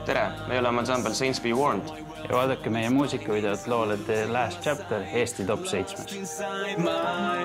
tere, me oleme ansambel Saints Be Warned. Ja vaadake meie muusikavideot loole The Last Chapter Eesti top 7.